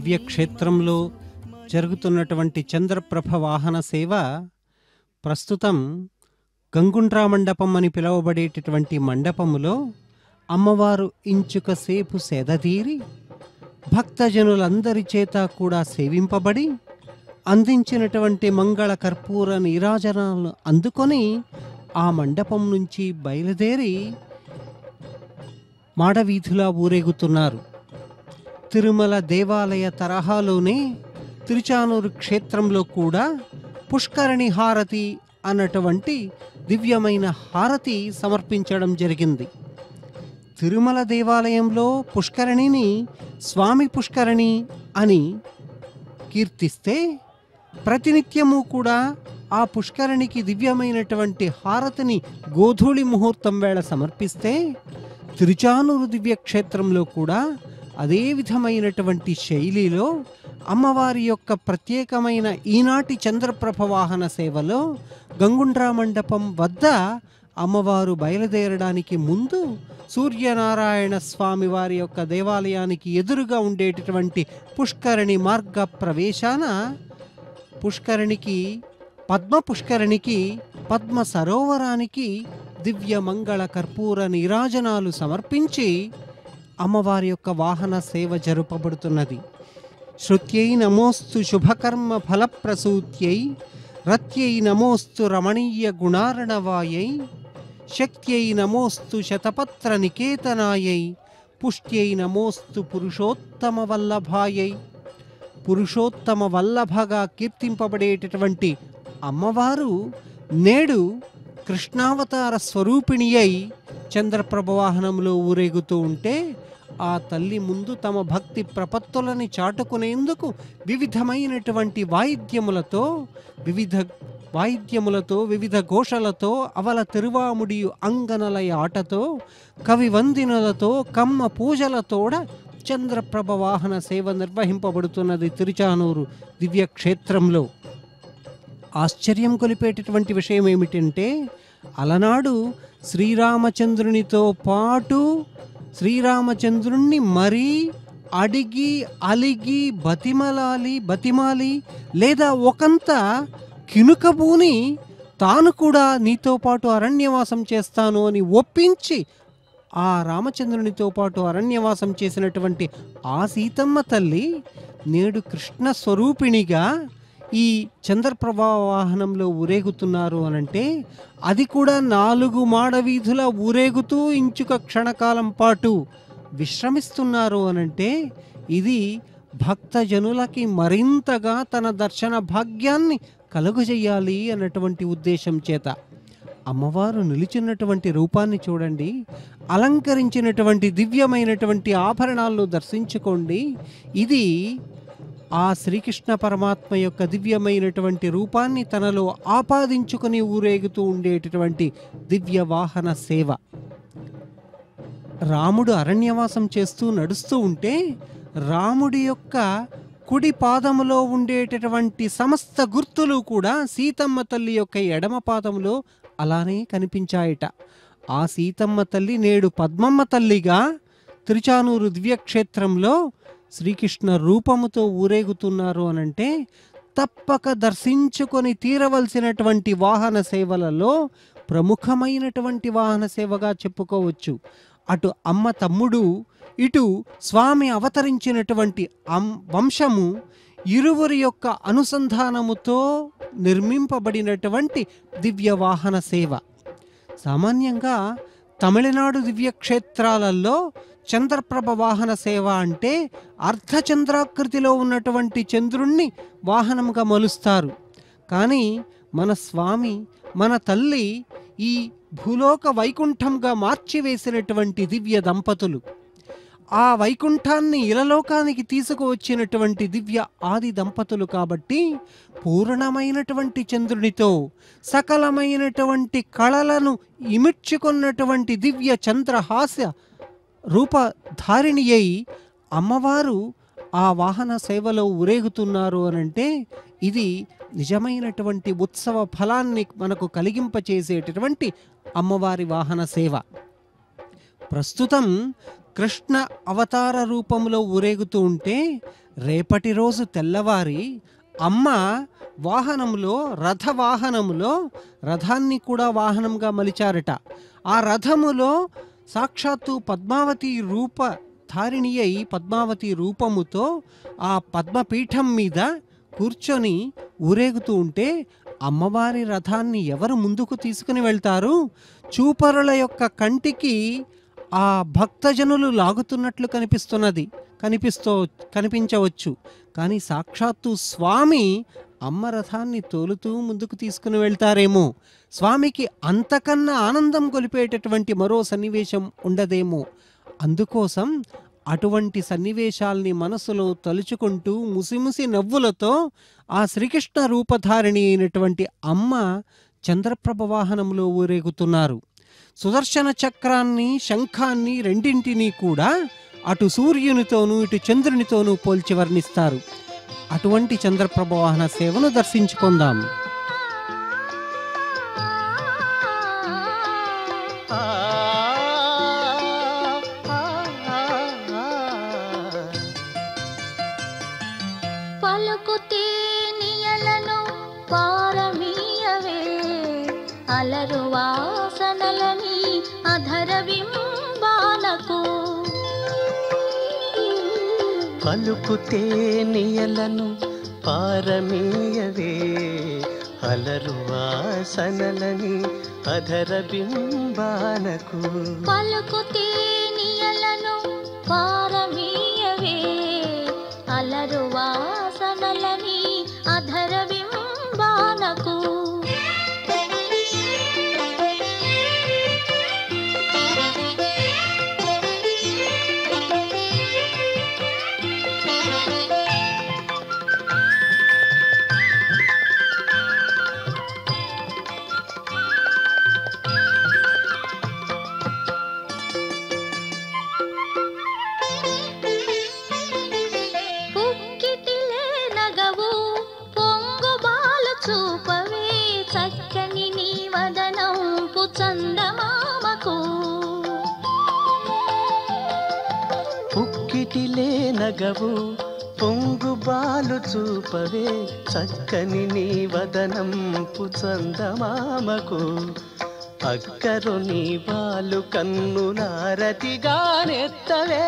దివ్యక్షేత్రంలో జరుగుతున్నటువంటి చంద్రప్రభ వాహన సేవ ప్రస్తుతం గంగుండ్రా మండపం అని పిలువబడేటటువంటి మండపములో అమ్మవారు ఇంచుక సేపు సేదతీరి భక్తజనులందరి చేత కూడా సేవింపబడి అందించినటువంటి మంగళ కర్పూర నీరాజనాలను అందుకొని ఆ మండపం నుంచి బయలుదేరి మాడవీధులా ఊరేగుతున్నారు. తిరుమల దేవాలయ తరహాలోనే తిరుచానూరు క్షేత్రంలో కూడా పుష్కరిణి హారతి అన్నటువంటి దివ్యమైన హారతి సమర్పించడం జరిగింది. తిరుమల దేవాలయంలో పుష్కరిణిని స్వామి పుష్కరిణి అని కీర్తిస్తే ప్రతినిత్యము కూడా ఆ పుష్కరిణికి దివ్యమైనటువంటి హారతిని గోధూళి ముహూర్తం వేళ సమర్పిస్తే తిరుచానూరు దివ్యక్షేత్రంలో కూడా అదే విధమైనటువంటి శైలిలో అమ్మవారి యొక్క ప్రత్యేకమైన ఈనాటి చంద్రప్రభ వాహన సేవలో గంగుండ్రా మండపం వద్ద అమ్మవారు బయలుదేరడానికి ముందు సూర్యనారాయణ స్వామి వారి యొక్క దేవాలయానికి ఎదురుగా ఉండేటటువంటి పుష్కరిణి మార్గ ప్రవేశాన పుష్కరిణికి పద్మ సరోవరానికి దివ్య మంగళ కర్పూర నీరాజనాలు సమర్పించి అమ్మవారి యొక్క వాహన సేవ జరుపబడుతున్నది. శృత్యై నమోస్తు శుభకర్మ ఫలప్రసూత్యై రత్యై నమోస్తు రమణీయ గుణార్ణవాయై శక్త్యై నమోస్తు శతపత్ర నికేతనాయై పుష్ట్యై నమోస్తు పురుషోత్తమ వల్లభాయై. పురుషోత్తమ వల్లభగా కీర్తింపబడేటటువంటి అమ్మవారు నేడు కృష్ణావతార స్వరూపిణి అయి చంద్రప్రభ వాహనంలో ఊరేగుతూ ఉంటే ఆ తల్లి ముందు తమ భక్తి ప్రపత్తులని చాటుకునేందుకు వివిధమైనటువంటి వివిధ ఘోషలతో అవల తిరువాముడియు అంగనలయ ఆటతో కవి వందినులతో కమ్మ పూజలతోడ చంద్రప్రభ వాహన సేవ నిర్వహింపబడుతున్నది తిరుచానూరు దివ్యక్షేత్రంలో. ఆశ్చర్యం కొలిపేటటువంటి విషయం ఏమిటంటే అలనాడు శ్రీరామచంద్రునితో పాటు శ్రీరామచంద్రుణ్ణి మరీ అడిగి అలిగి బతిమాలి లేదా ఒకంత కినుకబూని తాను కూడా నీతో పాటు అరణ్యవాసం చేస్తాను అని ఒప్పించి ఆ రామచంద్రునితో పాటు అరణ్యవాసం చేసినటువంటి ఆ సీతమ్మ తల్లి నేడు కృష్ణ స్వరూపిణిగా ఈ చంద్రప్రభ వాహనంలో ఊరేగుతున్నారు అనంటే అది కూడా 4 మాడవీధుల ఊరేగుతూ ఇంచుక క్షణకాలం పాటు విశ్రమిస్తున్నారు అనంటే ఇది భక్తజనులకి మరింతగా తన దర్శన భాగ్యాన్ని కలుగజేయాలి అన్నటువంటి ఉద్దేశం చేత అమ్మవారు నిలిచినటువంటి రూపాన్ని చూడండి, అలంకరించినటువంటి దివ్యమైనటువంటి ఆభరణాలను దర్శించుకోండి. ఇది ఆ శ్రీకృష్ణ పరమాత్మ యొక్క దివ్యమైనటువంటి రూపాన్ని తనలో ఆపాదించుకొని ఊరేగుతూ ఉండేటటువంటి దివ్య వాహన సేవ. రాముడు అరణ్యవాసం చేస్తూ నడుస్తూ ఉంటే రాముడి యొక్క కుడి పాదములో ఉండేటటువంటి సమస్త గుర్తులు కూడా సీతమ్మ తల్లి యొక్క ఎడమ పాదములో అలానే కనిపించాయట. ఆ సీతమ్మ తల్లి నేడు పద్మమ్మ తల్లిగా తిరుచానూరు దివ్యక్షేత్రంలో శ్రీకృష్ణ రూపముతో ఊరేగుతున్నారు అనంటే తప్పక దర్శించుకొని తీరవలసినటువంటి వాహన సేవలలో ప్రముఖమైనటువంటి వాహన సేవగా చెప్పుకోవచ్చు. అటు అమ్మ తమ్ముడు, ఇటు స్వామి అవతరించినటువంటి వంశము ఇరువురి యొక్క అనుసంధానముతో నిర్మింపబడినటువంటి దివ్య వాహన సేవ. సామాన్యంగా తమిళనాడు దివ్యక్షేత్రాలలో చంద్రప్రభ వాహన సేవ అంటే అర్ధచంద్రాకృతిలో ఉన్నటువంటి చంద్రుణ్ణి వాహనంగా మలుస్తారు. కానీ మన స్వామి మన తల్లి ఈ భూలోక వైకుంఠంగా మార్చివేసినటువంటి దివ్య దంపతులు, ఆ వైకుంఠాన్ని ఇలలోకానికి తీసుకువచ్చినటువంటి దివ్య ఆది దంపతులు కాబట్టి పూర్ణమైనటువంటి చంద్రునితో సకలమైనటువంటి కళలను ఇమిడ్చుకున్నటువంటి దివ్య చంద్రహాస్య రూపధారిణి అయి అమ్మవారు ఆ వాహన సేవలో ఊరేగుతున్నారు అనంటే ఇది నిజమైనటువంటి ఉత్సవ ఫలాన్ని మనకు కలిగింపచేసేటటువంటి అమ్మవారి వాహన సేవ. ప్రస్తుతం కృష్ణ అవతార రూపంలో ఊరేగుతూ ఉంటే రేపటి రోజు తెల్లవారి అమ్మ వాహనంలో రథవాహనములో రథాన్ని కూడా వాహనంగా మలిచారట. ఆ రథములో సాక్షాత్తు పద్మావతి రూపధారిణి అయి పద్మావతి రూపముతో ఆ పద్మపీఠం మీద కూర్చొని ఊరేగుతూ ఉంటే అమ్మవారి రథాన్ని ఎవరు ముందుకు తీసుకుని వెళ్తారు? చూపరుల యొక్క కంటికి ఆ భక్తజనులు లాగుతున్నట్లు కనిపించవచ్చు. కానీ సాక్షాత్తు స్వామి అమ్మ రథాన్ని తోలుతూ ముందుకు తీసుకుని వెళ్తారేమో. స్వామికి అంతకన్నా ఆనందం గొలిపేటటువంటి మరో సన్నివేశం ఉండదేమో. అందుకోసం అటువంటి సన్నివేశాల్ని మనసులో తలుచుకుంటూ ముసిముసి నవ్వులతో ఆ శ్రీకృష్ణ రూపధారిణి అయినటువంటి అమ్మ చంద్రప్రభ వాహనంలో ఊరేగుతున్నారు. సుదర్శన చక్రాన్ని, శంఖాన్ని రెండింటినీ కూడా అటు సూర్యునితోనూ ఇటు చంద్రునితోనూ పోల్చి వర్ణిస్తారు. అటువంటి చంద్రప్రభ వాహన సేవను దర్శించుకుందాం. పలుకుతే నియలను పారమీయవే అలరు వాసనలని అధర బింబాలకు. పలుకుతే నియలను పారమీయవే అలరు వాసనలని అధర బింబాలకు. పలుకుతే నియలను పారమీయవే అలరు వాసనలని అధర బింబాలకు. చూపవే చక్కని నీ వదనంపు చందమామకు. పుక్కిటిలే నగవు పొంగు బాలు చూపవే చక్కని నీ వదనంపు చందమామకు. అక్కరు నీ బాలు కన్నులారతిగా నెత్తవే.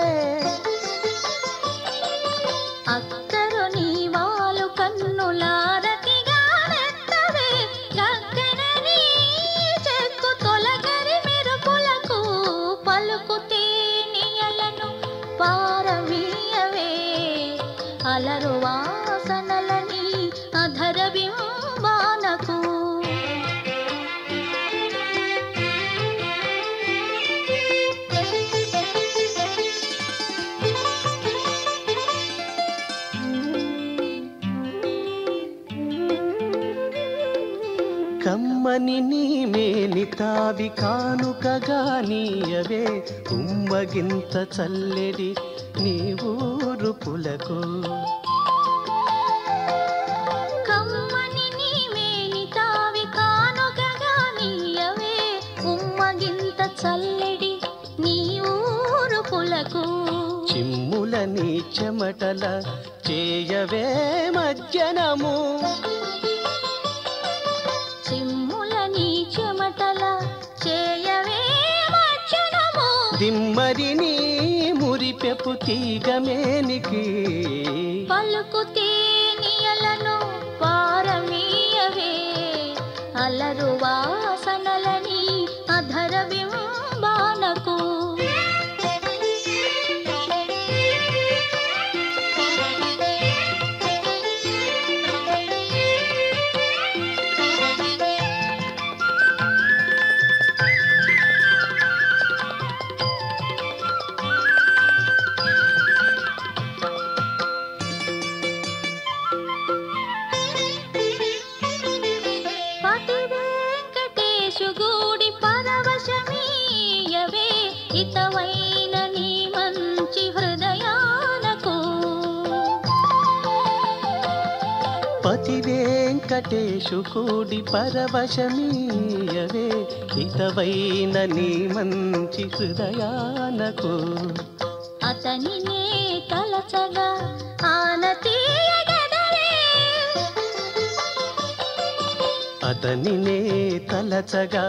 అక్కరు నీ వాలు కన్నులార అలరు వాసనలని అధర బింబానకు. కమ్మని నీ మేని తావి కానుకగా నీయవే ఉమ్మగింత చల్లెడి నీ ఊరు పులకు. కమ్మని నీ మేని తావి కానుకగా నీయవే ఉమ్మగింత చల్లెడి నీ ఊరు పులకు. చిమ్ముల నీ చెమటల చేయవే మజ్జనము. చిమ్ముల నీ చెమటల చేయవే మజ్జనము. దిమ్మరి నీ మురిపెపు తీగమేనికి. పలుకుతే నియలను పారమీయవే అలరు వాసనలని అధర బింబానకు. గూడి పరవశమీయవే ఇతవైన నీ మంచి హృదయాలకు. పతి వెంకటేశు కూడి అతనినే తలచగా ఆనతీయగదవే. అతనినే తలచగా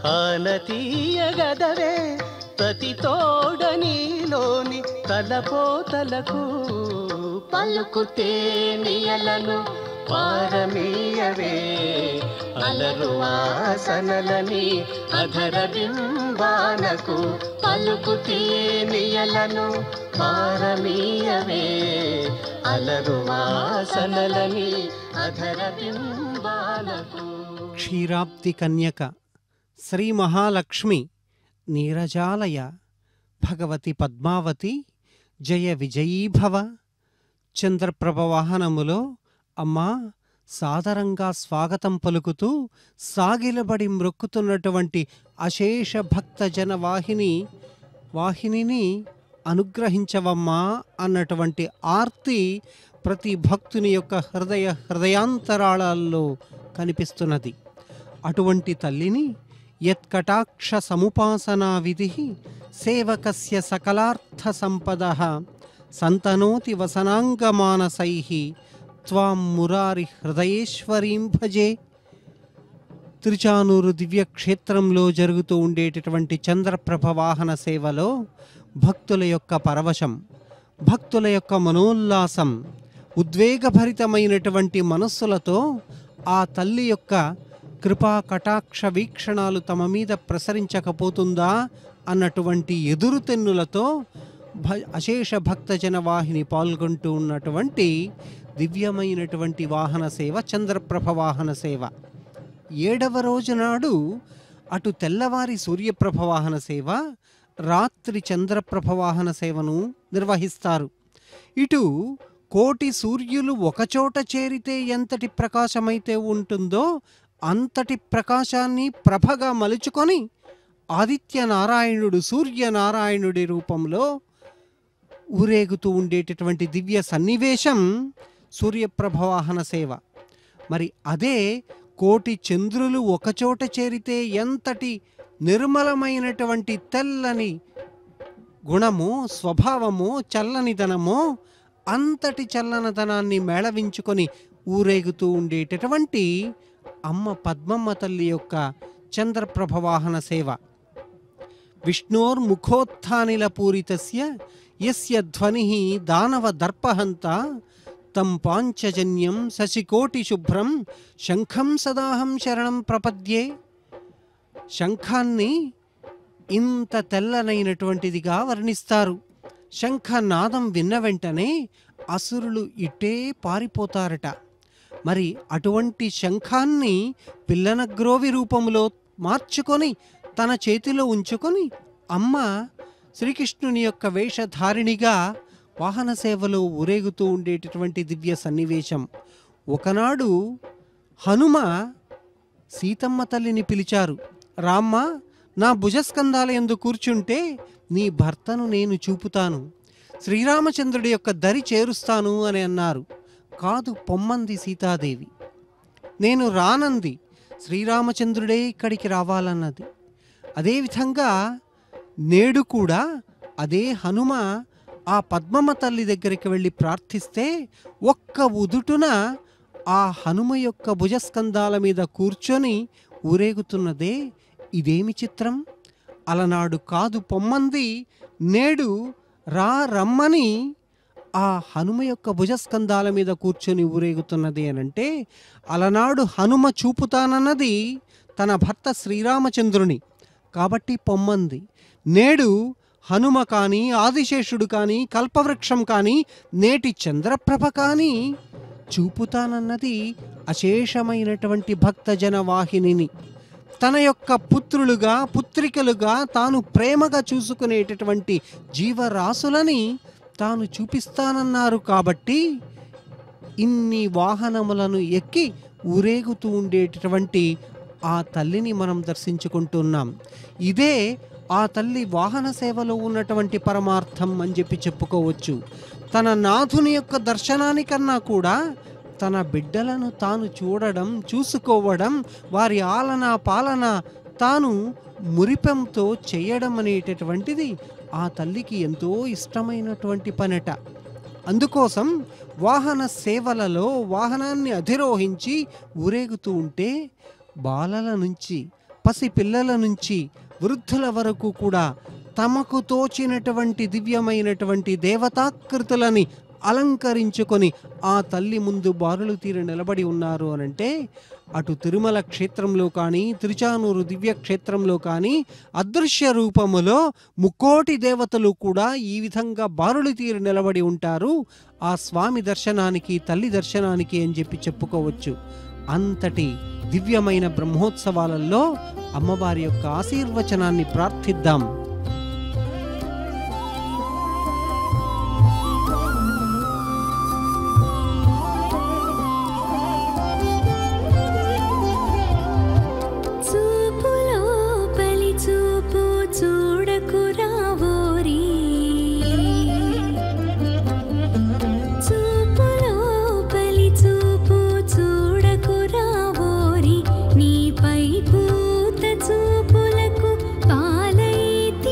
ఆనతీయగదవే. ప్రతి తోడనిలోని తలపోతలకు పలుకుతే నియలను పారమీయవే. అలరు వాసనలని అధర బింబాలకు పలుకుతే నియలను పారమీయవే. అలరు వాసనలని అధర బింబాలకు. క్షీరాబ్ది కన్యక శ్రీ మహాలక్ష్మి నీరజాలయ భగవతి పద్మావతి జయ విజయీభవ. చంద్రప్రభ వాహనములో అమ్మా సాదరంగా స్వాగతం పలుకుతూ సాగిలబడి మ్రొక్కుతున్నటువంటి అశేష భక్తజన వాహినిని అనుగ్రహించవమ్మా అన్నటువంటి ఆర్తి ప్రతి భక్తుని యొక్క హృదయాంతరాళాల్లో కనిపిస్తున్నది. అటువంటి తల్లిని యత్కటాక్ష సముపాసనా విధి సేవకస్య సకలార్థ సంపద సంతనోతి వసనాంగమానసై త్వాం మురారి హృదయేశ్వరీం భజే. తిరుచానూరు దివ్యక్షేత్రంలో జరుగుతూ ఉండేటటువంటి చంద్రప్రభ వాహన సేవలో భక్తుల యొక్క పరవశం, భక్తుల యొక్క మనోల్లాసం, ఉద్వేగభరితమైనటువంటి మనస్సులతో ఆ తల్లి యొక్క కృపా కటాక్ష వీక్షణాలు తమ మీద ప్రసరించకపోతుందా అన్నటువంటి ఎదురుతెన్నులతో అశేష భక్తజన వాహిని పాల్గొంటూ ఉన్నటువంటి దివ్యమైనటువంటి వాహన సేవ చంద్రప్రభ వాహన సేవ. 7వ రోజు నాడు అటు తెల్లవారి సూర్యప్రభ వాహన సేవ, రాత్రి చంద్రప్రభ వాహన సేవను నిర్వహిస్తారు. ఇటు కోటి సూర్యులు ఒకచోట చేరితే ఎంతటి ప్రకాశమైతే ఉంటుందో అంతటి ప్రకాశాన్ని ప్రభగా మలుచుకొని ఆదిత్యనారాయణుడు సూర్యనారాయణుడి రూపంలో ఊరేగుతూ ఉండేటటువంటి దివ్య సన్నివేశం సూర్యప్రభ వాహన సేవ. మరి అదే కోటి చంద్రులు ఒకచోట చేరితే ఎంతటి నిర్మలమైనటువంటి తెల్లని గుణము, స్వభావము, చల్లనిదనమో అంతటి చల్లనదనాన్ని మేళవించుకొని ఊరేగుతూ ఉండేటటువంటి అమ్మ పద్మమ్మ తల్లి యొక్క చంద్రప్రభ వాహన సేవ. విష్ణోర్ముఖోత్థానిల పూరితస్య యస్య ధ్వనిః దానవ దర్పహంత తం పాంచజన్యం శశికోటి శుభ్రం శంఖం సదాహం శరణం ప్రపద్యే. శంఖాన్ని ఇంత తెల్లనైనటువంటిదిగా వర్ణిస్తారు. శంఖనాదం విన్న వెంటనే అసురులు ఇట్టే పారిపోతారట. మరి అటువంటి శంఖాన్ని పిల్లనగ్రోవి రూపంలో మార్చుకొని తన చేతిలో ఉంచుకొని అమ్మ శ్రీకృష్ణుని యొక్క వేషధారిణిగా వాహన సేవలో ఊరేగుతూ ఉండేటటువంటి దివ్య సన్నివేశం. ఒకనాడు హనుమ సీతమ్మ తల్లిని పిలిచారు. రామ్మ, నా భుజస్కంధాల యందు కూర్చుంటే నీ భర్తను నేను చూపుతాను, శ్రీరామచంద్రుడి యొక్క దరి చేరుస్తాను అని అన్నారు. కాదు, పొమ్మంది సీతాదేవి. నేను రానంది, శ్రీరామచంద్రుడే ఇక్కడికి రావాలన్నది. అదేవిధంగా నేడు కూడా అదే హనుమ ఆ పద్మమ్మ తల్లి దగ్గరికి వెళ్ళి ప్రార్థిస్తే ఒక్క ఉదుటున ఆ హనుమ యొక్క భుజస్కంధాల మీద కూర్చొని ఊరేగుతున్నదే. ఇదేమి చిత్రం! అలనాడు కాదు పొమ్మంది, నేడు రమ్మని ఆ హనుమ యొక్క భుజస్కంధాల మీద కూర్చొని ఊరేగుతున్నది అనంటే, అలనాడు హనుమ చూపుతానన్నది తన భర్త శ్రీరామచంద్రుని కాబట్టి పొమ్మంది. నేడు హనుమ కానీ, ఆదిశేషుడు కానీ, కల్పవృక్షం కానీ, నేటి చంద్రప్రభ కానీ చూపుతానన్నది అశేషమైనటువంటి భక్తజన వాహినిని తన యొక్క పుత్రులుగా, పుత్రికలుగా తాను ప్రేమగా చూసుకునేటటువంటి జీవరాశులని తాను చూపిస్తానన్నారు. కాబట్టి ఇన్ని వాహనములను ఎక్కి ఊరేగుతూ ఉండేటటువంటి ఆ తల్లిని మనం దర్శించుకుంటున్నాం. ఇదే ఆ తల్లి వాహన సేవలో ఉన్నటువంటి పరమార్థం అని చెప్పి చెప్పుకోవచ్చు. తన నాథుని యొక్క దర్శనానికన్నా కూడా తన బిడ్డలను తాను చూడడం, చూసుకోవడం, వారి ఆలన పాలన తాను మురిపెంతో చేయడం అనేటటువంటిది ఆ తల్లికి ఎంతో ఇష్టమైనటువంటి పనట. అందుకోసం వాహన సేవలలో వాహనాన్ని అధిరోహించి ఊరేగుతూ ఉంటే బాలల నుంచి, పసిపిల్లల నుంచి, వృద్ధుల వరకు కూడా తమకు తోచినటువంటి దివ్యమైనటువంటి దేవతాకృతులని అలంకరించుకొని ఆ తల్లి ముందు బారులు తీరి నిలబడి ఉన్నారు అనంటే, అటు తిరుమల క్షేత్రంలో కానీ, తిరుచానూరు దివ్య క్షేత్రంలో కానీ అదృశ్య రూపములో ముక్కోటి దేవతలు కూడా ఈ విధంగా బారులు తీరి నిలబడి ఉంటారు ఆ స్వామి దర్శనానికి, తల్లి దర్శనానికి అని చెప్పి చెప్పుకోవచ్చు. అంతటి దివ్యమైన బ్రహ్మోత్సవాలలో అమ్మవారి యొక్క ఆశీర్వచనాన్ని ప్రార్థిద్దాం. నీపై పూత చూపులకు పాలైతి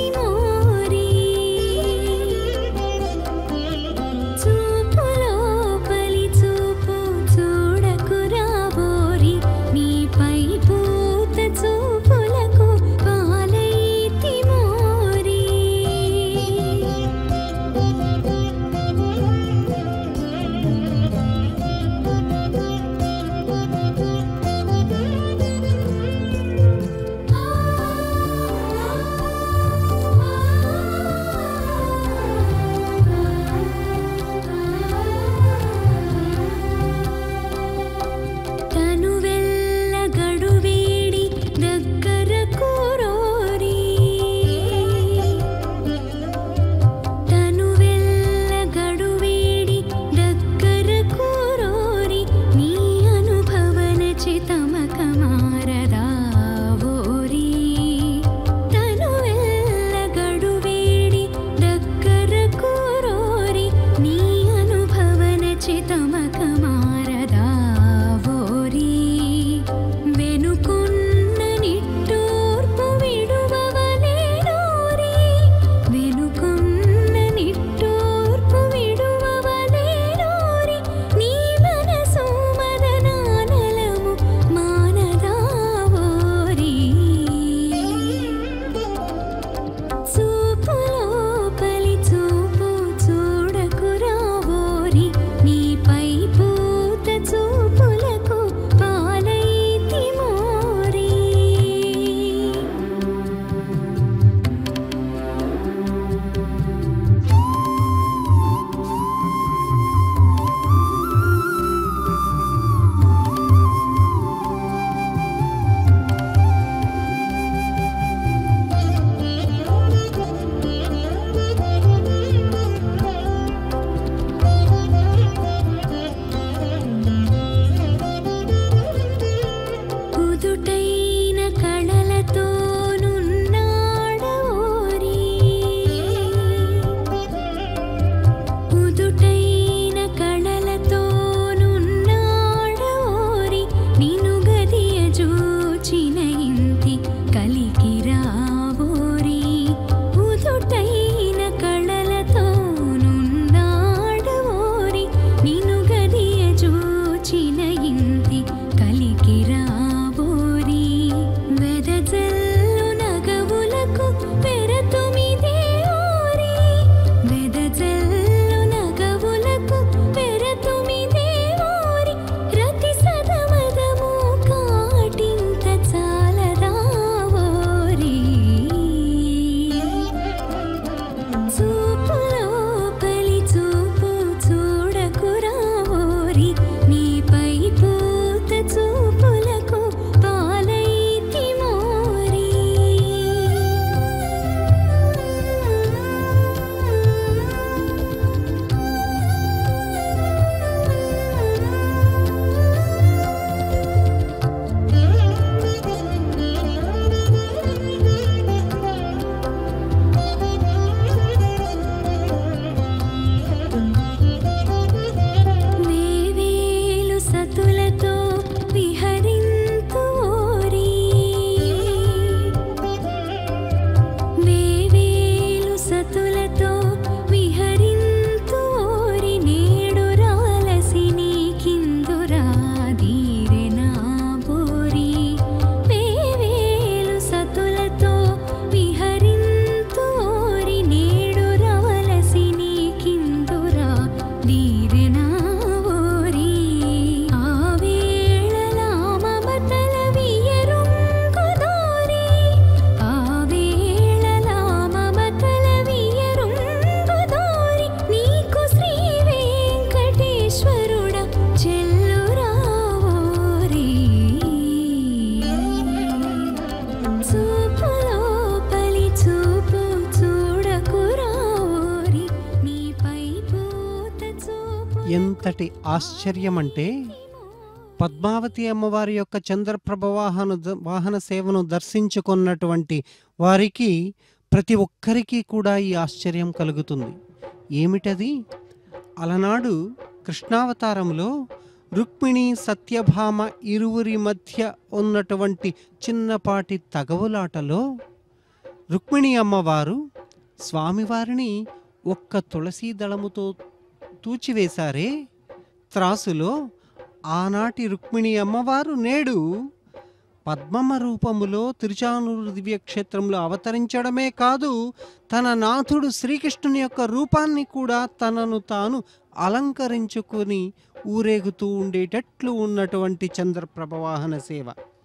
ఎంతటి ఆశ్చర్యం అంటే, పద్మావతి అమ్మవారి యొక్క చంద్రప్రభ వాహన సేవను దర్శించుకున్నటువంటి వారికి ప్రతి ఒక్కరికి కూడా ఈ ఆశ్చర్యం కలుగుతుంది. ఏమిటది? అలనాడు కృష్ణావతారంలో రుక్మిణి సత్యభామ ఇరువురి మధ్య ఉన్నటువంటి చిన్నపాటి తగవులాటలో రుక్మిణి అమ్మవారు స్వామివారిని ఒక్క తులసీ దళముతో తూచివేశారే త్రాసులో, ఆనాటి రుక్మిణి అమ్మవారు నేడు పద్మమ్మ రూపములో తిరుచానూరు దివ్యక్షేత్రంలో అవతరించడమే కాదు, తన నాథుడు శ్రీకృష్ణుని యొక్క రూపాన్ని కూడా తనను తాను అలంకరించుకుని ఊరేగుతూ ఉండేటట్లు ఉన్నటువంటి చంద్రప్రభ వాహన సేవ.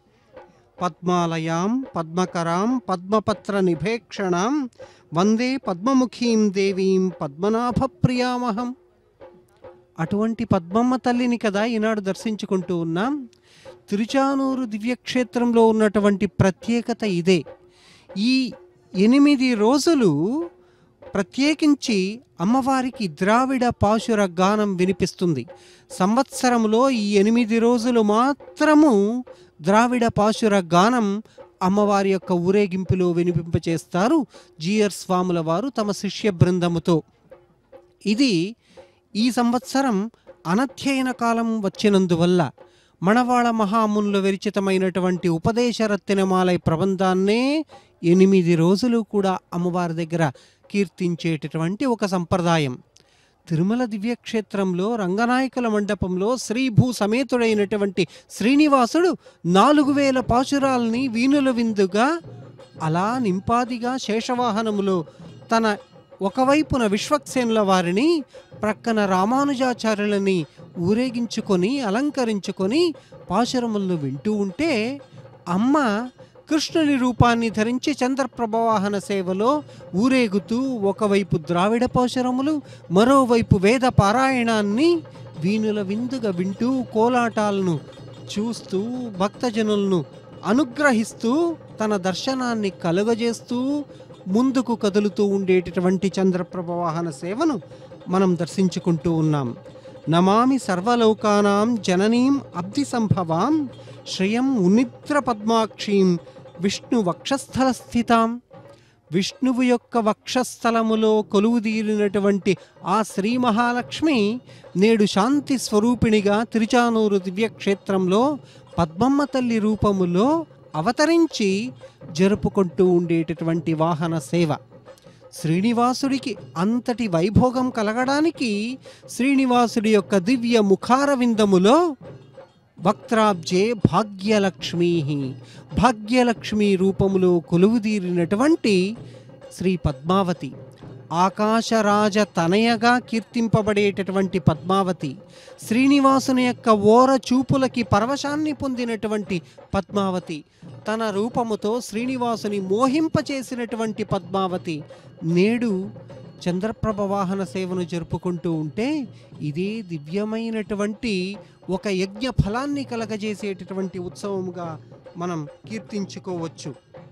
పద్మాలయాం పద్మకరాం పద్మపత్ర నిభేక్షణాం వందే పద్మముఖీం దేవీం పద్మనాభ ప్రియామహం. అటువంటి పద్మమ్మ తల్లిని కదా ఈనాడు దర్శించుకుంటూ ఉన్నాం. తిరుచానూరు దివ్యక్షేత్రంలో ఉన్నటువంటి ప్రత్యేకత ఇదే. ఈ 8 రోజులు ప్రత్యేకించి అమ్మవారికి ద్రావిడ పాశుర గానం వినిపిస్తుంది. సంవత్సరంలో ఈ 8 రోజులు మాత్రము ద్రావిడ పాశుర గానం అమ్మవారి యొక్క ఊరేగింపులో వినిపింపచేస్తారు జీఆర్ స్వాముల వారు తమ శిష్య బృందముతో. ఇది ఈ సంవత్సరం అనధ్యయన కాలం వచ్చినందువల్ల మణవాళ మహామునులు విరచితమైనటువంటి ఉపదేశరత్నమాలయ ప్రబంధాన్నే 8 రోజులు కూడా అమ్మవారి దగ్గర కీర్తించేటటువంటి ఒక సంప్రదాయం. తిరుమల దివ్యక్షేత్రంలో రంగనాయకుల మండపంలో శ్రీభూ సమేతుడైనటువంటి శ్రీనివాసుడు 4000 పాశురాల్ని వీణుల విందుగా అలా నింపాదిగా శేషవాహనములో తన ఒకవైపున విశ్వక్సేనుల వారిని, ప్రక్కన రామానుజాచార్యులని ఊరేగించుకొని అలంకరించుకొని పాశురములను వింటూ ఉంటే, అమ్మ కృష్ణుని రూపాన్ని ధరించి చంద్రప్రభ వాహన సేవలో ఊరేగుతూ ఒకవైపు ద్రావిడ పాశురములు, మరోవైపు వేద పారాయణాన్ని వీణుల విందుగా వింటూ కోలాటాలను చూస్తూ భక్తజనులను అనుగ్రహిస్తూ తన దర్శనాన్ని కలుగజేస్తూ ముందుకు కదులుతూ ఉండేటటువంటి చంద్రప్రభ వాహన సేవను మనం దర్శించుకుంటూ ఉన్నాం. నమామి సర్వలోకానాం జననీం అబ్ధి సంభవాం శ్రియం ఉన్నిద్ర పద్మాక్షీం విష్ణు వక్షస్థల స్థితాం. విష్ణువు యొక్క వక్షస్థలములో కొలువుదీరినటువంటి ఆ శ్రీ మహాలక్ష్మి నేడు శాంతి స్వరూపిణిగా తిరుచానూరు దివ్యక్షేత్రంలో పద్మమ్మ తల్లి రూపములో అవతరించి జరుపుకుంటూ ఉండేటటువంటి వాహన సేవ. శ్రీనివాసుడికి అంతటి వైభోగం కలగడానికి శ్రీనివాసుడి యొక్క దివ్య ముఖార విందములో వక్త్రాబ్జే భాగ్యలక్ష్మీ, భాగ్యలక్ష్మి రూపములో కొలువుదీరినటువంటి శ్రీ పద్మావతి, ఆకాశరాజ తనయగా కీర్తింపబడేటటువంటి పద్మావతి, శ్రీనివాసుని యొక్క ఓర చూపులకి పరవశాన్ని పొందినటువంటి పద్మావతి, తన రూపముతో శ్రీనివాసుని మోహింపచేసినటువంటి పద్మావతి నేడు చంద్రప్రభ వాహన సేవను జరుపుకుంటూ ఉంటే ఇదే దివ్యమైనటువంటి ఒక యజ్ఞ ఫలాన్ని కలగజేసేటటువంటి ఉత్సవముగా మనం కీర్తించుకోవచ్చు.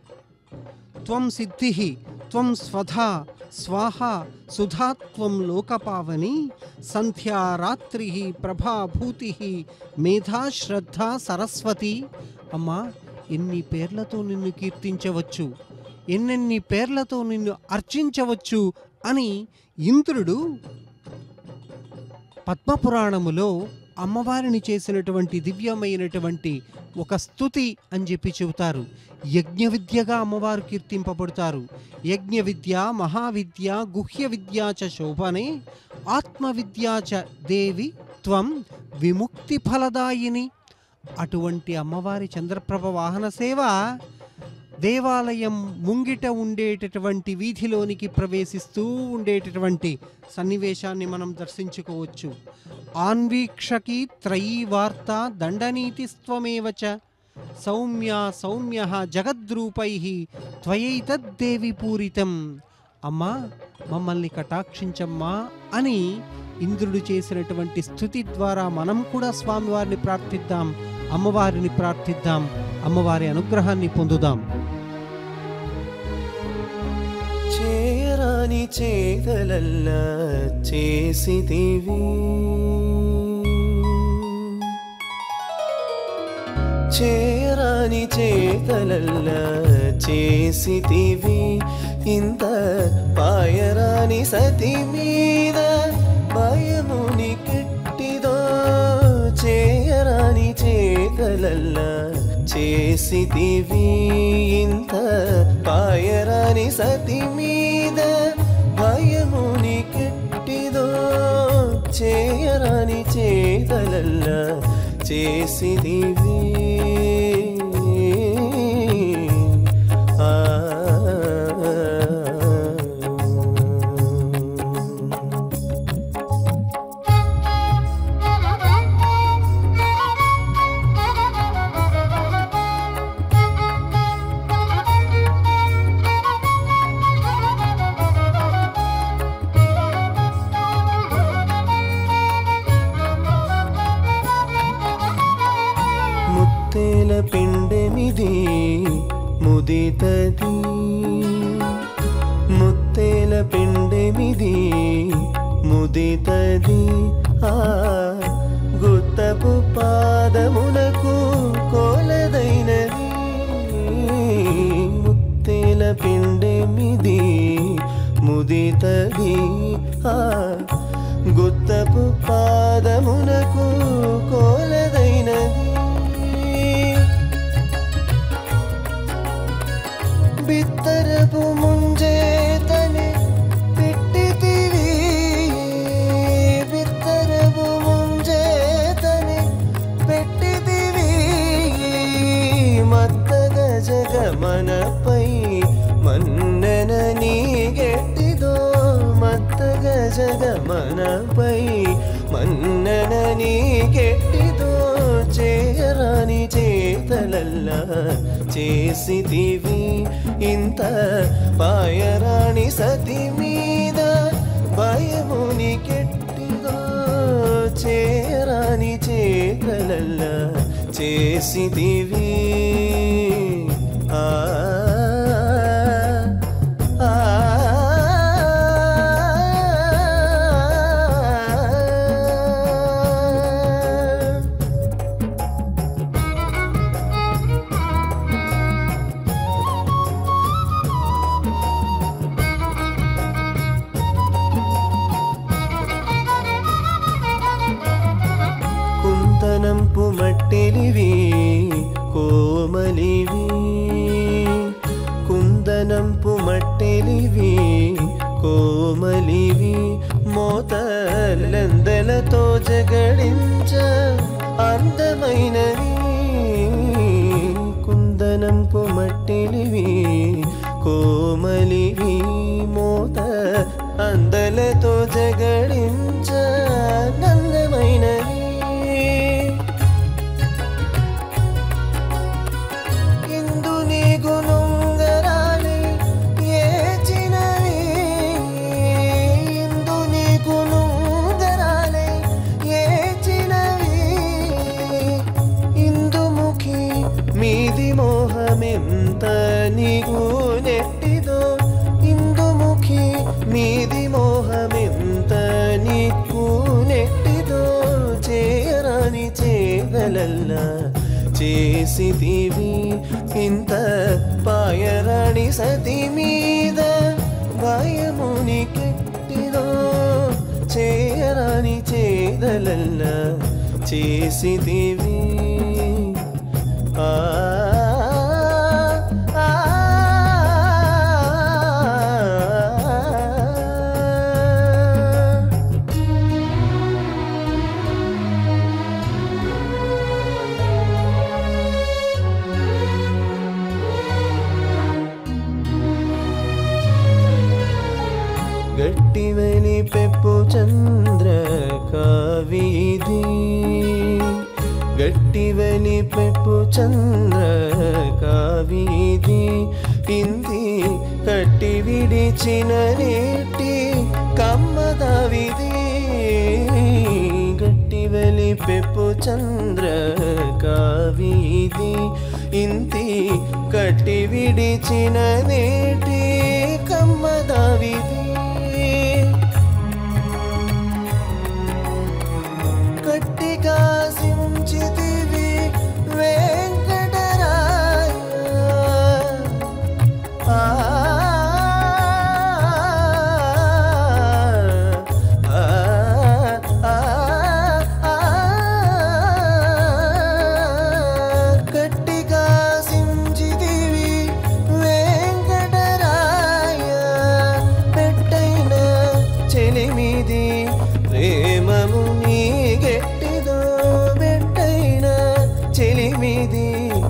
త్వం సిద్ధిః త్వం స్వధా స్వాహా సుధాత్వం లోకపావని సంధ్యా రాత్రిః ప్రభాభూతిః మేధా శ్రద్ధ సరస్వతి. అమ్మా, ఎన్ని పేర్లతో నిన్ను కీర్తించవచ్చు, ఎన్నెన్ని పేర్లతో నిన్ను అర్చించవచ్చు అని ఇంద్రుడు పద్మపురాణములో అమ్మవారిని చేసినటువంటి దివ్యమైనటువంటి ఒక స్తుతి అని చెప్పి చెబుతారు. యజ్ఞ విద్యగా అమ్మవారు కీర్తింపబడతారు. యజ్ఞ విద్య, మహావిద్య, గుహ్య విద్యా చ శోభనే ఆత్మవిద్యా చ దేవి త్వం విముక్తి ఫలదాయిని. అటువంటి అమ్మవారి చంద్రప్రభ వాహన సేవ దేవాలయం ముంగిట ఉండేటటువంటి వీధిలోనికి ప్రవేశిస్తూ ఉండేటటువంటి సన్నివేశాన్ని మనం దర్శించుకోవచ్చు. ఆన్వీక్షకి త్రయీ వార్త దండనీతిస్త్వమేవచ సౌమ్య సౌమ్య జగద్రూపై త్వయైతద్దేవి పూరితం. అమ్మా, మమ్మల్ని కటాక్షించమ్మా అని ఇంద్రుడు చేసినటువంటి స్తుతి ద్వారా మనం కూడా స్వామివారిని ప్రార్థిద్దాం, అమ్మవారిని ప్రార్థిద్దాం, అమ్మవారి అనుగ్రహాన్ని పొందుదాం. చేరా చేరాని చేతలల్లా చేసితివి చేరాని చేతలల్లా చేసితివి ఇంత పాయరాని సతి మీద భయముని కెట్టిదో చేరాని చేతలల్లా చేసితివి ఇంత పాయరాని సతి మీద భయముని కెట్టిదో చేయరాని చేతలల్లా చేసితివి ముత్తేల పిండెమిది ముదితది ముత్తేల పిండెమిది ముదితది ఆ గుత్తపు పాదమునకు కోలదైనది ముత్తేల పిండెమిది ముదితది ఆ గుత్తపు పాదమునకు కోలదైనది బిత్తరపు ముంజేతనే పెట్టితివి బిత్తరపు ముంజేతనే పెట్టితివి మత్తగ జగమనపై మన్నన నీ గెట్టిదో మత్తగ జగమనపై మన్నన నీ గెట్టిదో చేరాని చేతలల్లా చేసితివి ఇంత పాయరాని సతి మీద భయముని కెట్టిదో చేరాని చేతలల్లా చేసితివి ఆ కుందనంపు మట్టెలివి కోమలివి కుందనంపు మట్టెలివి కోమలివి మోతలందలతో జగడించ అందమైనవి కుందనంపు మట్టెలివి కోమలివి మోత అందలతో జగడించ నందమైనవి మీది మోహమెంత నీకు నెట్టిదో ఇందుముఖి మీది మోహమెంత నీకు నెట్టిదో చేరాని చేతలల్లా చేసితివి ఇంత పాయరాని సతి మీద భయముని కెట్టిదో చేరాని చేతలల్లా చేసితివి గట్టివలి పెప్పు చంద్ర కావిది గట్టివలి పెప్పు చంద్ర కావిది ఇంది కట్టి విడిచిన నేటి కమ్మదావిది గట్టివలి పెప్పు చంద్ర కావిది ఇంతి కట్టి విడిచిన నేటి కమ్మదావిది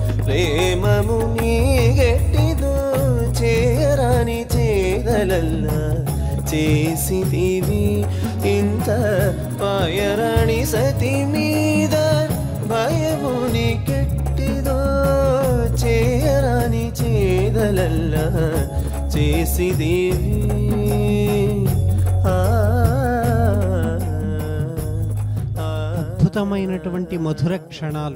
ప్రేమము నీ గట్టిదో చేరాని చేదలల్ల చేసిదివి ఇంత పాయరాణి సతి మీద భయము నీ గట్టిదో చేరాని చేదలల్ల చేసిదివి అద్భుతమైనటువంటి మధుర క్షణాలు.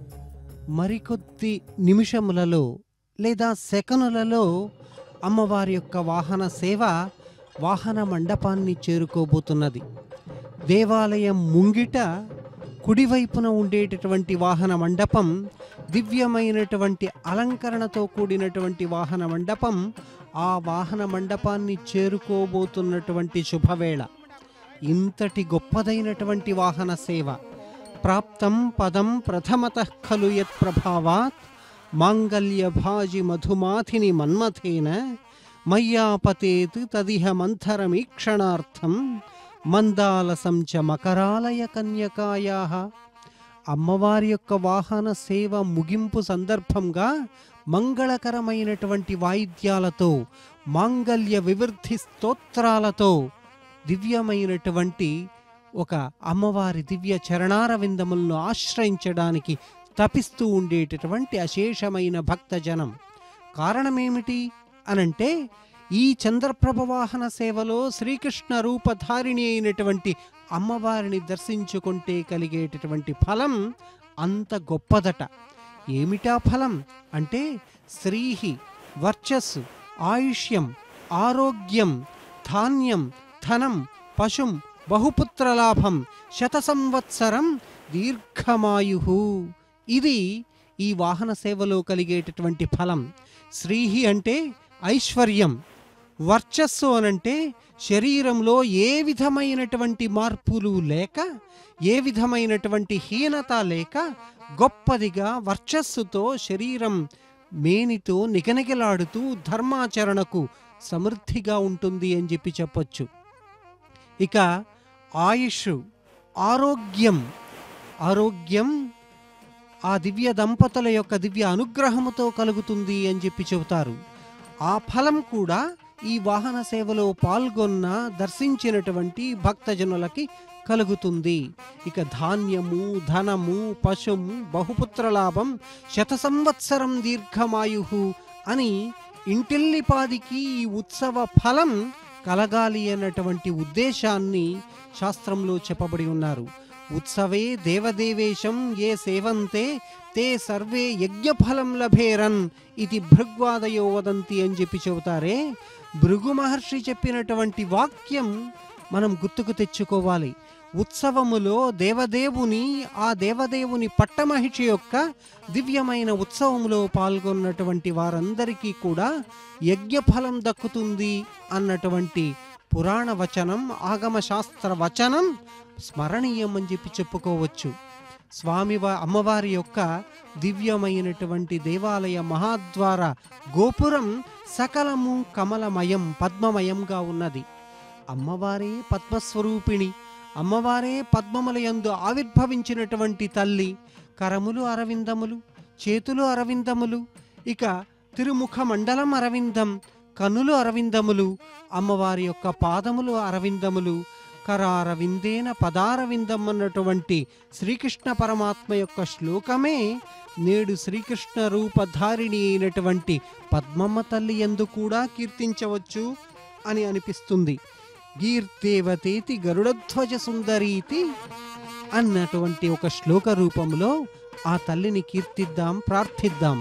మరికొద్ది నిమిషములలో లేదా సెకనులలో అమ్మవారి యొక్క వాహన సేవ వాహన మండపాన్ని చేరుకోబోతున్నది. దేవాలయం ముంగిట కుడివైపున ఉండేటటువంటి వాహన మండపం, దివ్యమైనటువంటి అలంకరణతో కూడినటువంటి వాహన మండపం, ఆ వాహన మండపాన్ని చేరుకోబోతున్నటువంటి శుభవేళ. ఇంతటి గొప్పదైనటువంటి వాహన సేవ. ప్రాప్తం పదం ప్రథమతః ఖలు యత్ ప్రభావాత్ మాంగళ్య భాజి మధుమాథిని మన్మథేన మయ్యాపతేత్ తదిహ మంథరమీక్షణార్థం మందాలసం చ మకరాలయ కన్యకాయాః. అమ్మవారి యొక్క వాహన సేవ ముగింపు సందర్భంగా మంగళకరమైనటువంటి వాయిద్యాలతో, మాంగళ్య వివృద్ధి స్తోత్రాలతో దివ్యమైనటువంటి ఒక అమ్మవారి దివ్య చరణారవిందములను ఆశ్రయించడానికి తపిస్తూ ఉండేటటువంటి అశేషమైన భక్తజనం. కారణమేమిటి అనంటే, ఈ చంద్రప్రభ వాహన సేవలో శ్రీకృష్ణ రూపధారిణి అయినటువంటి అమ్మవారిని దర్శించుకుంటే కలిగేటటువంటి ఫలం అంత గొప్పదట. ఏమిటా ఫలం అంటే, శ్రీహి వర్చస్సు, ఆయుష్యం, ఆరోగ్యం, ధాన్యం, ధనం, పశుం, బహుపుత్రలాభం, శత సంవత్సరం దీర్ఘమాయు. ఇది ఈ వాహన సేవలో కలిగేటటువంటి ఫలం. శ్రీహి అంటే ఐశ్వర్యం, వర్చస్సు అనంటే శరీరంలో ఏ విధమైనటువంటి మార్పులు లేక, ఏ విధమైనటువంటి హీనత లేక గొప్పదిగా వర్చస్సుతో శరీరం మేనితో నిగనిగలాడుతూ ధర్మాచరణకు సమృద్ధిగా ఉంటుంది అని చెప్పొచ్చు. ఇక ఆయుష్, ఆరోగ్యం, ఆరోగ్యం ఆ దివ్య దంపతుల యొక్క దివ్య అనుగ్రహముతో కలుగుతుంది అని చెబుతారు. ఆ ఫలం కూడా ఈ వాహన సేవలో పాల్గొన్న దర్శించినటువంటి భక్తజనులకి కలుగుతుంది. ఇక ధాన్యము, ధనము, పశుము, బహుపుత్రలాభం, శత సంవత్సరం దీర్ఘమాయు అని ఇంటిల్లిపాదికి ఈ ఉత్సవ ఫలం కలగాలి అన్నటువంటి ఉద్దేశాన్ని శాస్త్రంలో చెప్పబడి ఉన్నారు. ఉత్సవే దేవదేవేశం ఏ సేవంతే తే సర్వే యజ్ఞఫలం లభేరన్ ఇది భృగ్వాదయో వదంతి అని చెబుతారే. భృగు మహర్షి చెప్పినటువంటి వాక్యం మనం గుర్తుకు తెచ్చుకోవాలి. ఉత్సవములో దేవదేవుని, ఆ దేవదేవుని పట్టమహిషి యొక్క దివ్యమైన ఉత్సవములో పాల్గొన్నటువంటి వారందరికీ కూడా యజ్ఞఫలం దక్కుతుంది అన్నటువంటి పురాణ వచనం, ఆగమ శాస్త్ర వచనం స్మరణీయం అని చెప్పుకోవచ్చు. అమ్మవారి యొక్క దివ్యమైనటువంటి దేవాలయ మహాద్వార గోపురం సకలము కమలమయం, పద్మమయంగా ఉన్నది. అమ్మవారే పద్మస్వరూపిణి, అమ్మవారే పద్మముల యందు ఆవిర్భవించినటువంటి తల్లి. కరములు అరవిందములు, చేతులు అరవిందములు, ఇక తిరుముఖ మండలం అరవిందం, కన్నులు అరవిందములు, అమ్మవారి యొక్క పాదములు అరవిందములు. కరారవిందేన పదారవిందం అన్నటువంటి శ్రీకృష్ణ పరమాత్మ యొక్క శ్లోకమే నేడు శ్రీకృష్ణ రూపధారిణి అయినటువంటి పద్మమ్మ తల్లి యందు కూడా కీర్తించవచ్చు అని అనిపిస్తుంది. గీర్దేవతేతి గరుడధ్వజ సుందరీతి అన్నటువంటి ఒక శ్లోక రూపంలో ఆ తల్లిని కీర్తిద్దాం, ప్రార్థిద్దాం.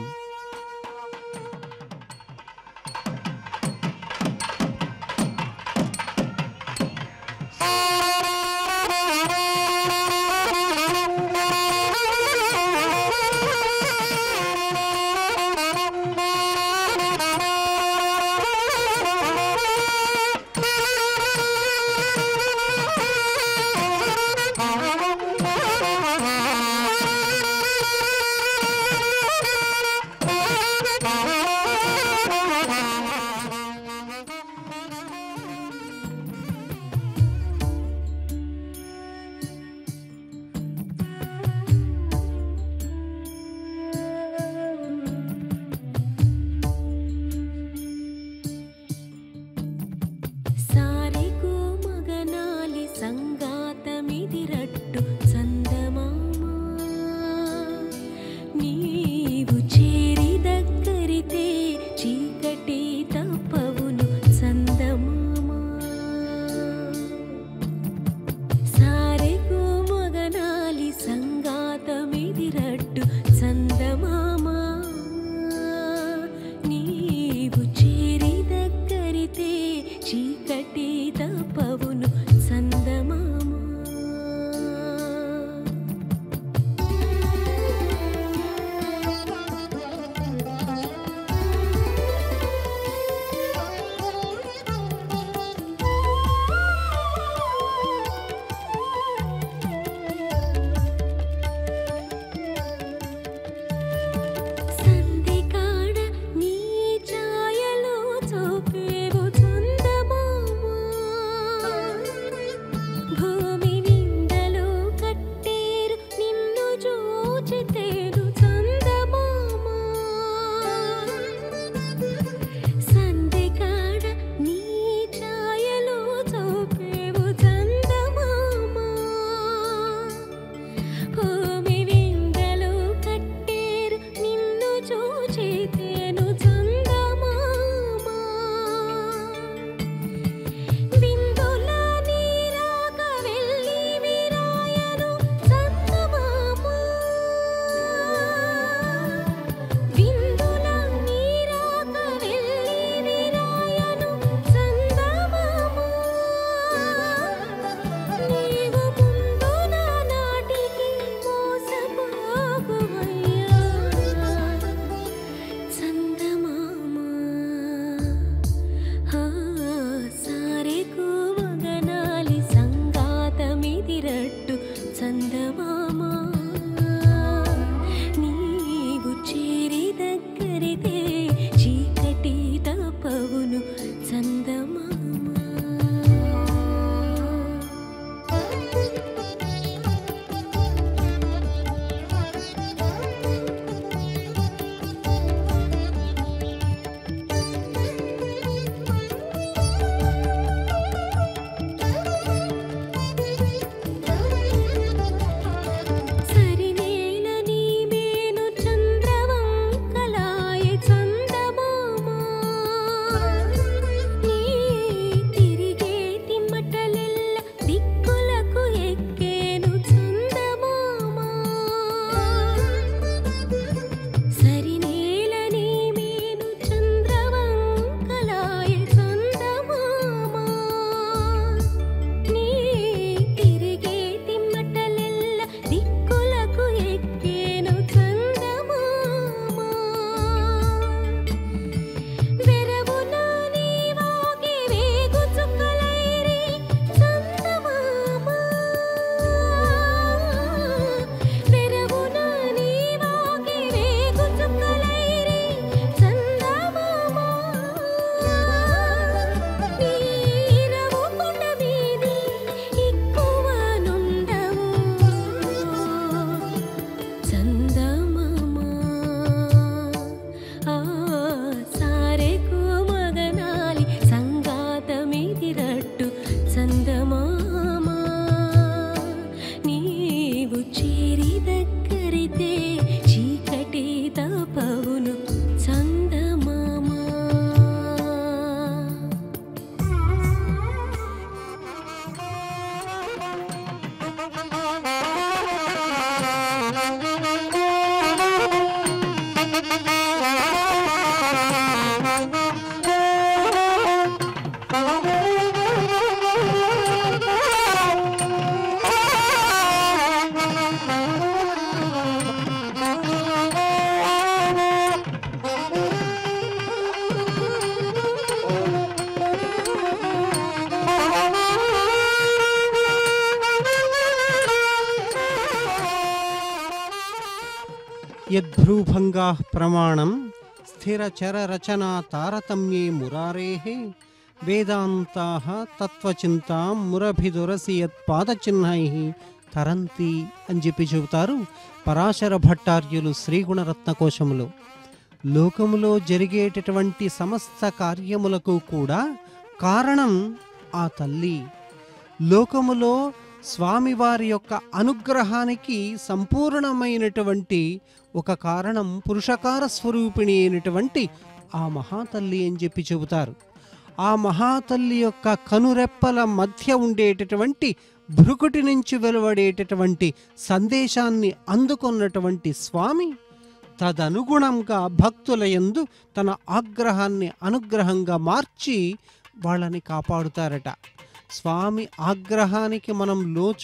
భ్రూభంగా ప్రమాణం స్థిరచరరచనా తారతమ్యే మురారేః వేదాంతాః తత్వచింతాం మురభిదురసి యత్పాదచిహ్నైః తరంతి అని చెప్పి చెబుతారు పరాశర భట్టార్యులు శ్రీగుణరత్నకోశములో. లోకములో జరిగేటటువంటి సమస్త కార్యములకు కూడా కారణం ఆ తల్లి. లోకములో స్వామివారి యొక్క అనుగ్రహానికి సంపూర్ణమైనటువంటి ఒక కారణం పురుషకార స్వరూపిణి అయినటువంటి ఆ మహాతల్లి అని చెప్పి చెబుతారు. ఆ మహాతల్లి యొక్క కనురెప్పల మధ్య ఉండేటటువంటి భృకుటి నుంచి వెలువడేటటువంటి సందేశాన్ని అందుకున్నటువంటి స్వామి తదనుగుణంగా భక్తుల యందు తన ఆగ్రహాన్ని అనుగ్రహంగా మార్చి వాళ్ళని కాపాడుతారట. స్వామి ఆగ్రహానికి మనం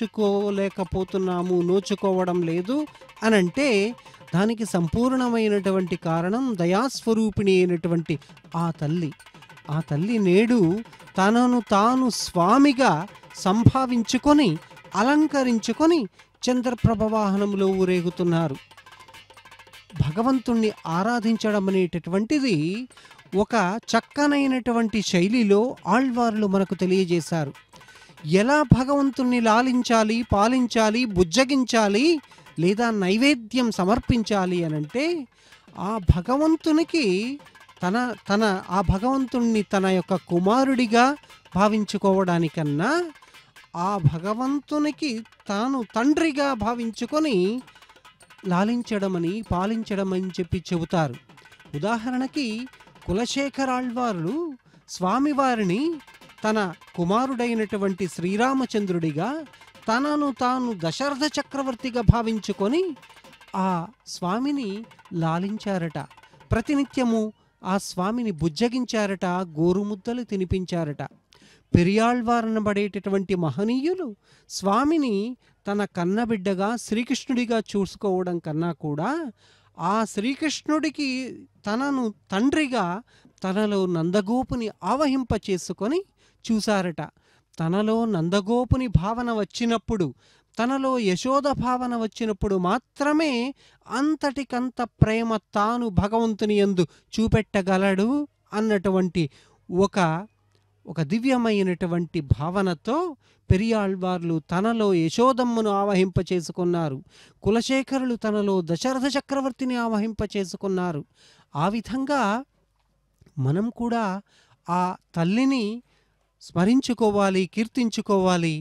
నోచుకోవడం లేదు అనంటే దానికి సంపూర్ణమైనటువంటి కారణం దయాస్వరూపిణి అయినటువంటి ఆ తల్లి. ఆ తల్లి నేడు తనను తాను స్వామిగా సంభావించుకొని అలంకరించుకొని చంద్రప్రభ వాహనంలో ఊరేగుతున్నారు. భగవంతుణ్ణి ఆరాధించడం అనేటటువంటిది ఒక చక్కనైనటువంటి శైలిలో ఆళ్వార్లు మనకు తెలియజేశారు. ఎలా భగవంతుణ్ణి లాలించాలి, పాలించాలి, బుజ్జగించాలి లేదా నైవేద్యం సమర్పించాలి అనంటే ఆ భగవంతునికి ఆ భగవంతుణ్ణి తన యొక్క కుమారుడిగా భావించుకోవడానికన్నా ఆ భగవంతునికి తాను తండ్రిగా భావించుకొని లాలించడమని పాలించడమని చెప్పి చెబుతారు. ఉదాహరణకి కులశేఖరాళ్వార్లు స్వామివారిని తన కుమారుడైనటువంటి శ్రీరామచంద్రుడిగా తనను తాను దశరథ చక్రవర్తిగా భావించుకొని ఆ స్వామిని లాలించారట. ప్రతినిత్యము ఆ స్వామిని బుజ్జగించారట, గోరుముద్దలు తినిపించారట. పెరియాళ్వారనబడేటటువంటి మహనీయులు స్వామిని తన కన్నబిడ్డగా శ్రీకృష్ణుడిగా చూసుకోవడం కన్నా కూడా ఆ శ్రీకృష్ణుడికి తనను తండ్రిగా తనలో నందగోపుని ఆవహింప చేసుకొని చూశారట. తనలో నందగోపుని భావన వచ్చినప్పుడు, తనలో యశోద భావన వచ్చినప్పుడు మాత్రమే అంతటికంత ప్రేమ తాను భగవంతుని యందు చూపెట్టగలడు అన్నటువంటి ఒక దివ్యమైనటువంటి భావనతో పెరియాళ్వార్లు తనలో యశోదమ్మను ఆవహింప చేసుకున్నారు. కులశేఖరులు తనలో దశరథ చక్రవర్తిని ఆవహింప చేసుకున్నారు. ఆ విధంగా మనం కూడా ఆ తల్లిని స్మరించుకోవాలి, కీర్తించుకోవాలి.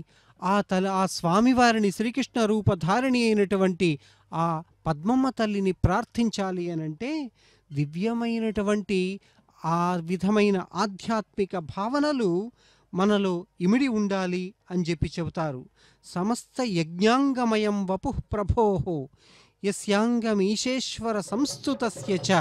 ఆ స్వామివారిని శ్రీకృష్ణ రూపధారిణి అయినటువంటి ఆ పద్మమ్మ తల్లిని ప్రార్థించాలి అనంటే దివ్యమైనటువంటి ఆ విధమైన ఆధ్యాత్మిక భావనలు మనలో ఇమిడి ఉండాలి అని చెప్పి చెబుతారు. సమస్త యజ్ఞాంగమయం వపుః ప్రభోః యస్యాంగమీశేశ్వర సంస్థుతస్య చ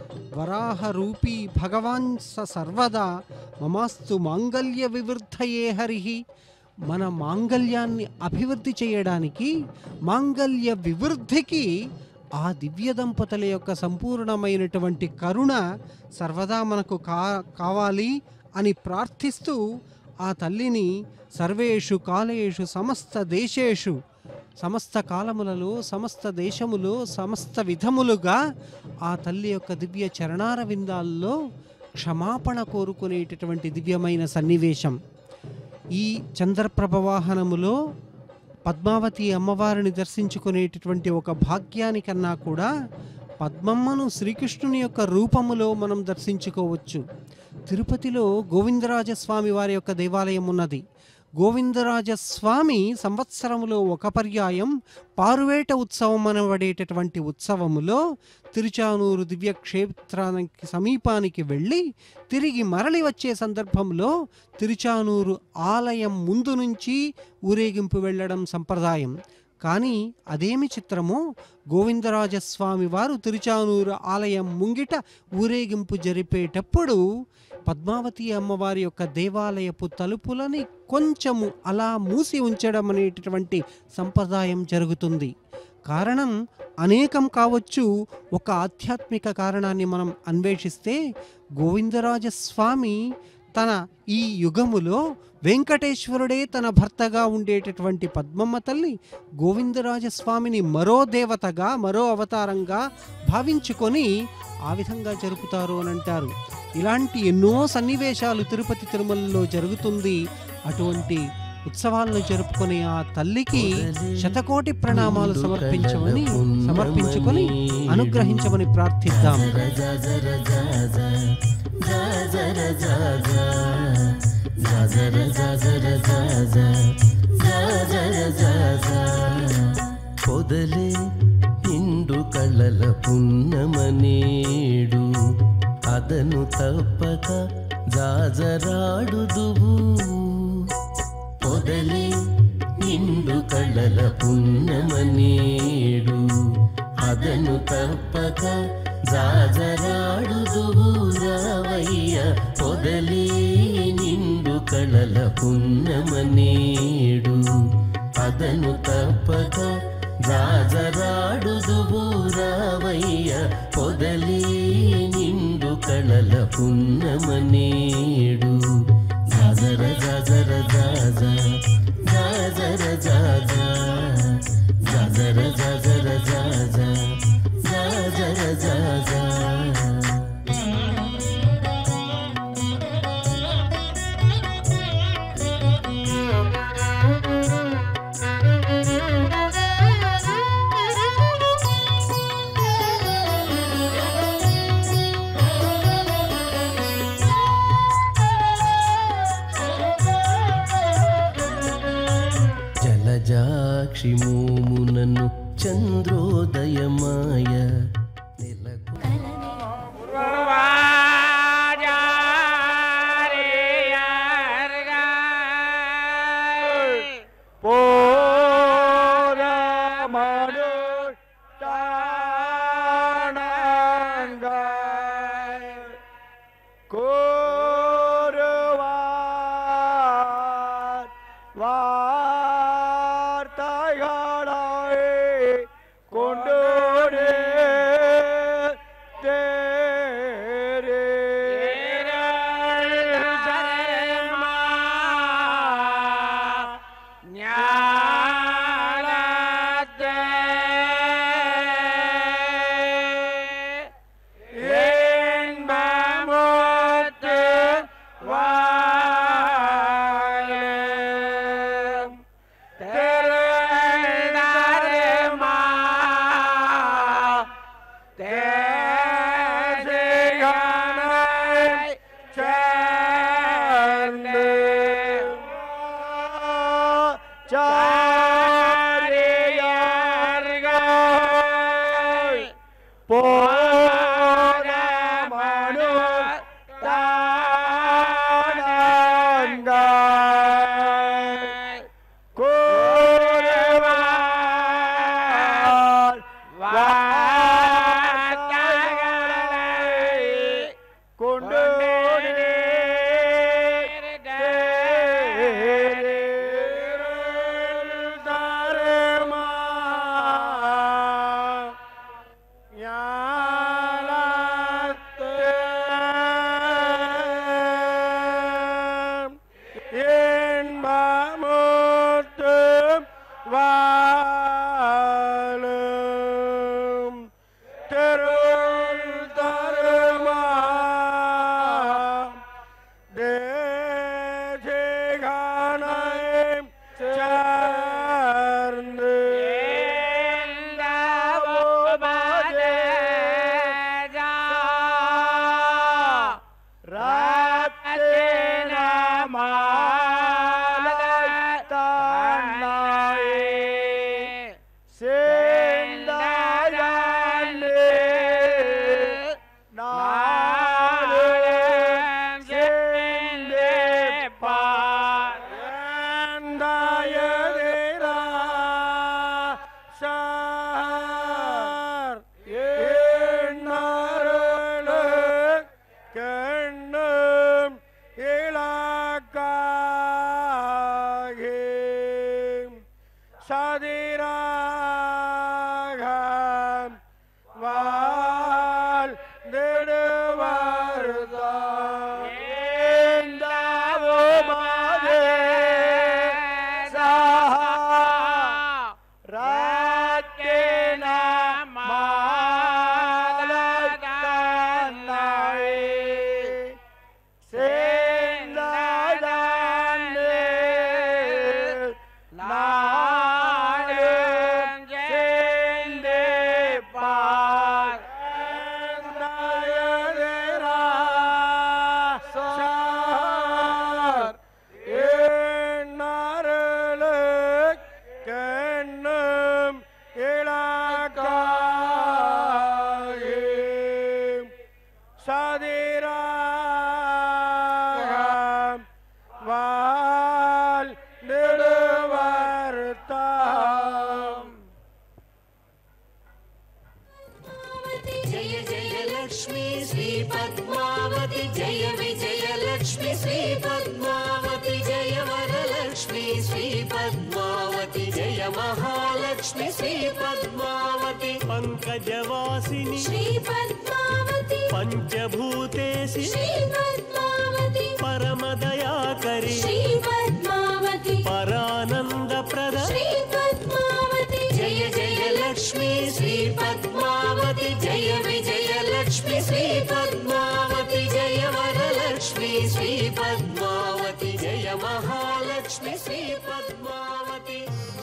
వరాహరూపీ భగవాన్ స సర్వదా మమాస్తు మాంగల్య వివృద్ధయే హరిః. మన మాంగల్యాన్ని అభివృద్ధి చేయడానికి, మాంగల్య వివృద్ధికి ఆ దివ్య దంపతుల యొక్క సంపూర్ణమైనటువంటి కరుణ సర్వదా మనకు కావాలి అని ప్రార్థిస్తూ ఆ తల్లిని సర్వేషు కాలేషు సమస్త దేశేషు, సమస్త కాలములలో, సమస్త దేశములో, సమస్త విధములుగా ఆ తల్లి యొక్క దివ్య చరణార విందాల్లో క్షమాపణ కోరుకునేటటువంటి దివ్యమైన సన్నివేశం. ఈ చంద్రప్రభ వాహనములో పద్మావతి అమ్మవారిని దర్శించుకునేటటువంటి ఒక భాగ్యానికన్నా కూడా పద్మమ్మను శ్రీకృష్ణుని యొక్క రూపములో మనం దర్శించుకోవచ్చు. తిరుపతిలో గోవిందరాజస్వామి వారి యొక్క దేవాలయం ఉన్నది. గోవిందరాజస్వామి సంవత్సరములో ఒక పర్యాయం పారువేట ఉత్సవం అనబడేటటువంటి ఉత్సవములో తిరుచానూరు దివ్యక్షేత్రానికి సమీపానికి వెళ్ళి తిరిగి మరలి వచ్చే సందర్భంలో తిరుచానూరు ఆలయం ముందు నుంచి ఊరేగింపు వెళ్ళడం సంప్రదాయం. కానీ అదేమి చిత్రమో, గోవిందరాజస్వామి వారు తిరుచానూరు ఆలయం ముంగిట ఊరేగింపు జరిపేటప్పుడు పద్మావతి అమ్మవారి యొక్క దేవాలయపు తలుపులని కొంచెము అలా మూసి ఉంచడం అనేటటువంటి సంప్రదాయం జరుగుతుంది. కారణం అనేకం కావచ్చు. ఒక ఆధ్యాత్మిక కారణాన్ని మనం అన్వేషిస్తే గోవిందరాజస్వామి తన ఈ యుగములో వెంకటేశ్వరుడే తన భర్తగా ఉండేటటువంటి పద్మమ్మ తల్లి గోవిందరాజస్వామిని మరో దేవతగా మరో అవతారంగా భావించుకొని ఆ విధంగా జరుపుతారు అని అంటారు. ఇలాంటి ఎన్నో సన్నివేశాలు తిరుపతి తిరుమలలో జరుగుతుంది. అటువంటి ఉత్సవాలను జరుపుకునే ఆ తల్లికి శతకోటి ప్రణామాలు సమర్పించుకొని అనుగ్రహించమని ప్రార్థిద్దాం. పొదలే నిండు కళ్ళల పున్నమనేడు అదను తప్పక జాజరాడుదువు. పొదలే నిండు కళ్ళల పున్నమనేడు అదను తప్పక జాజరాడుదువు రావయ్య. పొదలే నిండు కళ్ళల పున్నమనేడు అదను తప్పక జాజరాడుదువు రావయ్య. పొదలే నిండు కళ్ళల పున్నమనేడు జాజర జాజర జాజ జాజర జాజ జాజర జాజర జాజ జాజర జాజ. జలజాక్షి మోమునను చంద్రోదయమాయ నెలకు சதிராகம் வாழ் நெடுவர்த்தாம். जय जय लक्ष्मी श्री पद्मावती जय विजय लक्ष्मी श्री पद्मावती जय वरलक्ष्मी श्री पद्मावती जय महालक्ष्मी श्री पद्मावती పంకజవాసిని श्री पद्मावती పంచభూతేసి श्री पद्मावती పరమదయాకరి श्री पद्मावती పరానందప్రద श्री पद्मावती जय जय लक्ष्मी श्री पद्मावती जय विजय लक्ष्मी श्री पद्मावती जय वरलक्ष्मी श्री पद्मावती जय महालक्ष्मी श्री पद्मावती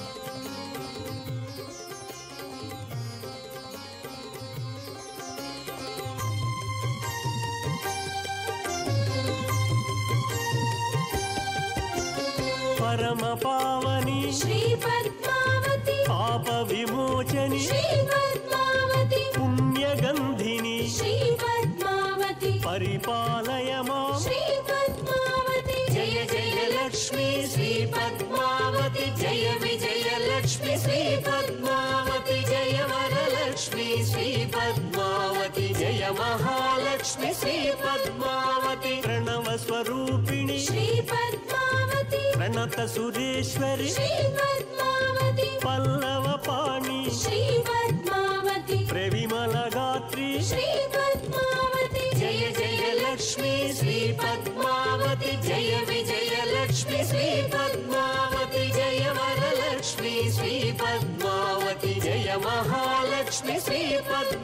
పరమ పావని श्री पद्मावती పాప విమోచని श्री पद्मावती పుణ్యగంధిని श्री पद्मावती పరిపాలయమా श्री पद्मावती जय जय लक्ष्मी श्री पद्मावती जय विजय लक्ष्मी श्री पद्मावती जय वरलक्ष्मी श्री पद्मावती जय महालक्ष्मी श्री पद्मावती ప్రణవ స్వరూపిణి श्री पद्मावती ప్రణత సురేశ్వరి श्री पद्मावती పల్లవ పాణి श्री पद्मावती ప్రవిమల గాత్రి श्री पद्मावती जय जय लक्ष्मी श्री पद्मावती जय विजय लक्ष्मी श्री पद्मावती जय वरलक्ष्मी श्री पद्मावती जय महालक्ष्मी श्री पद्मावती